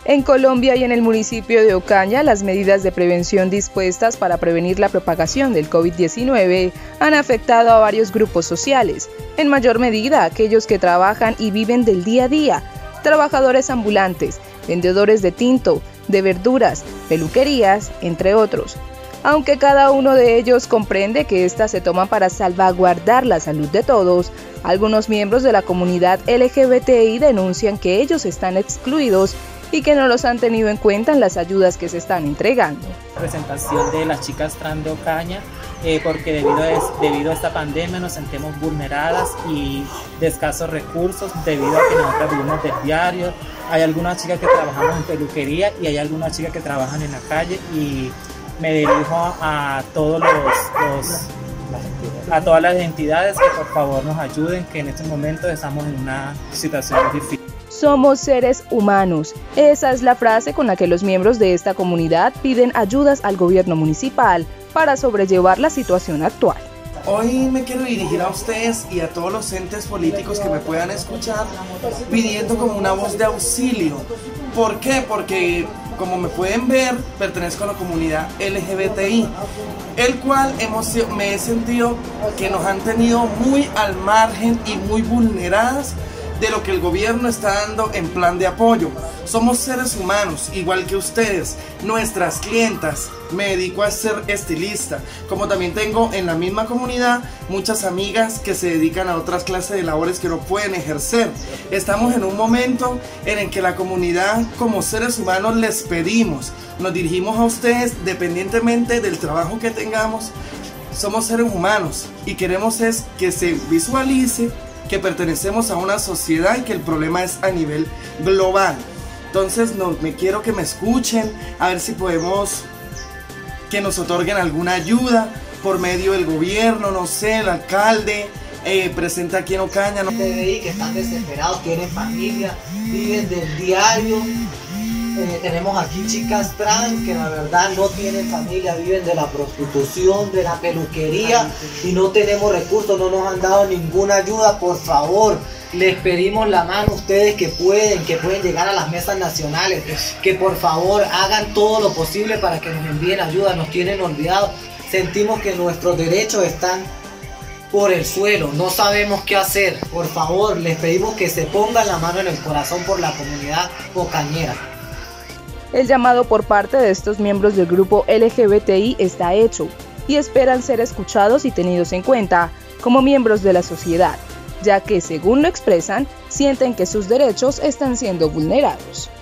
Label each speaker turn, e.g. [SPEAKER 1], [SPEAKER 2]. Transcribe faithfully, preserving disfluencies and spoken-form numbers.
[SPEAKER 1] En Colombia y en el municipio de Ocaña, las medidas de prevención dispuestas para prevenir la propagación del COVID diecinueve han afectado a varios grupos sociales, en mayor medida aquellos que trabajan y viven del día a día, trabajadores ambulantes, vendedores de tinto, de verduras, peluquerías, entre otros. Aunque cada uno de ellos comprende que éstas se toman para salvaguardar la salud de todos, algunos miembros de la comunidad L G B T I denuncian que ellos están excluidos y que no los han tenido en cuenta en las ayudas que se están entregando.
[SPEAKER 2] Presentación de las chicas trans de Ocaña, eh, porque debido a, debido a esta pandemia nos sentimos vulneradas y de escasos recursos debido a que nosotros vivimos del diario. Hay algunas chicas que trabajamos en peluquería y hay algunas chicas que trabajan en la calle, y me dirijo a todos los, los a todas las entidades que por favor nos ayuden, que en estos momentos estamos en una situación difícil.
[SPEAKER 1] Somos seres humanos. Esa es la frase con la que los miembros de esta comunidad piden ayudas al gobierno municipal para sobrellevar la situación actual.
[SPEAKER 3] Hoy me quiero dirigir a ustedes y a todos los entes políticos que me puedan escuchar pidiendo como una voz de auxilio. ¿Por qué? Porque, como me pueden ver, pertenezco a la comunidad L G B T I, el cual hemos, me he sentido que nos han tenido muy al margen y muy vulneradas de lo que el gobierno está dando en plan de apoyo. Somos seres humanos, igual que ustedes, nuestras clientas. Me dedico a ser estilista, como también tengo en la misma comunidad muchas amigas que se dedican a otras clases de labores que no pueden ejercer. Estamos en un momento en el que la comunidad, como seres humanos, les pedimos, nos dirigimos a ustedes dependientemente del trabajo que tengamos. Somos seres humanos y queremos es que se visualice que pertenecemos a una sociedad y que el problema es a nivel global. Entonces no, me quiero que me escuchen, a ver si podemos que nos otorguen alguna ayuda por medio del gobierno, no sé, el alcalde eh, presente aquí en Ocaña. ¿no?
[SPEAKER 4] Que están desesperados, tienen familia, viven del diario. Eh, tenemos aquí chicas trans que la verdad no tienen familia, viven de la prostitución, de la peluquería y no tenemos recursos, no nos han dado ninguna ayuda. Por favor, les pedimos la mano a ustedes que pueden, que pueden llegar a las mesas nacionales, que por favor hagan todo lo posible para que nos envíen ayuda. Nos tienen olvidados, sentimos que nuestros derechos están por el suelo, no sabemos qué hacer. Por favor, les pedimos que se pongan la mano en el corazón por la comunidad ocañera.
[SPEAKER 1] El llamado por parte de estos miembros del grupo L G B T I está hecho y esperan ser escuchados y tenidos en cuenta como miembros de la sociedad, ya que, según lo expresan, sienten que sus derechos están siendo vulnerados.